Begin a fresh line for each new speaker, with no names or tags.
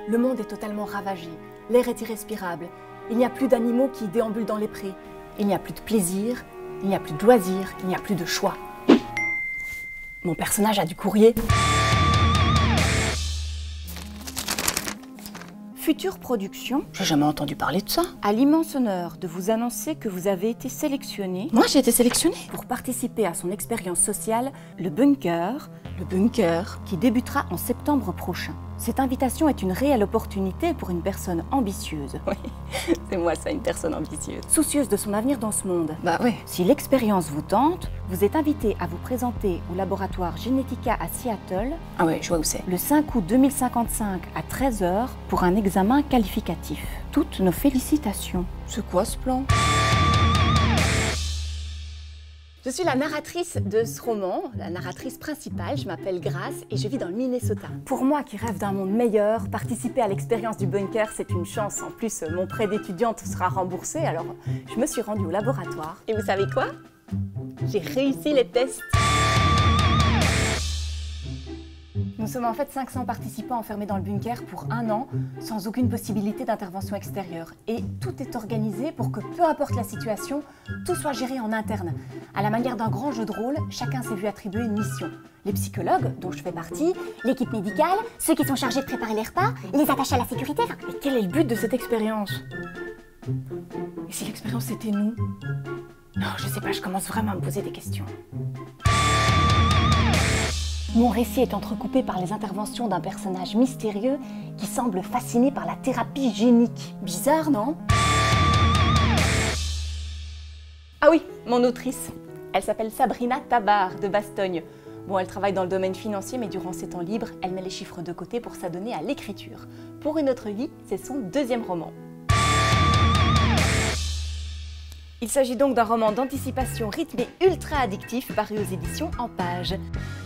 Le monde est totalement ravagé, l'air est irrespirable, il n'y a plus d'animaux qui déambulent dans les prés, il n'y a plus de plaisir, il n'y a plus de loisirs, il n'y a plus de choix. Mon personnage a du courrier. Future Production
J'ai jamais entendu parler de ça.
a l'immense honneur de vous annoncer que vous avez été sélectionné
Moi, j'ai été sélectionnée.
pour participer à son expérience sociale, le bunker, qui débutera en septembre prochain. Cette invitation est une réelle opportunité pour une personne ambitieuse.
Oui, c'est moi ça, une personne ambitieuse.
Soucieuse de son avenir dans ce monde.
Bah ouais.
Si l'expérience vous tente, vous êtes invité à vous présenter au laboratoire Genetica à Seattle
Ah ouais, je vois où c'est.
le 5 août 2055 à 13 h pour un examen qualificatif. Toutes nos félicitations.
C'est quoi ce plan?
Je suis la narratrice de ce roman, la narratrice principale, je m'appelle Grace et je vis dans le Minnesota. Pour moi qui rêve d'un monde meilleur, participer à l'expérience du bunker, c'est une chance. En plus, mon prêt d'étudiante sera remboursé, alors je me suis rendue au laboratoire. Et vous savez quoi? J'ai réussi les tests. Nous sommes en fait 500 participants enfermés dans le bunker pour 1 an, sans aucune possibilité d'intervention extérieure. Et tout est organisé pour que, peu importe la situation, tout soit géré en interne. À la manière d'un grand jeu de rôle, chacun s'est vu attribuer une mission. Les psychologues, dont je fais partie,
L'équipe médicale, ceux qui sont chargés de préparer les repas, les attachés à la sécurité. Enfin,
mais quel est le but de cette expérience? Et si l'expérience c'était nous? Non, je sais pas, je commence vraiment à me poser des questions. Mon récit est entrecoupé par les interventions d'un personnage mystérieux qui semble fasciné par la thérapie génique. Bizarre, non? Ah oui, mon autrice. Elle s'appelle Sabrina Tabar de Bastogne. Bon, elle travaille dans le domaine financier, mais durant ses temps libres, elle met les chiffres de côté pour s'adonner à l'écriture. Pour une autre vie, c'est son 2e roman. Il s'agit donc d'un roman d'anticipation rythmé ultra addictif paru aux éditions En Page.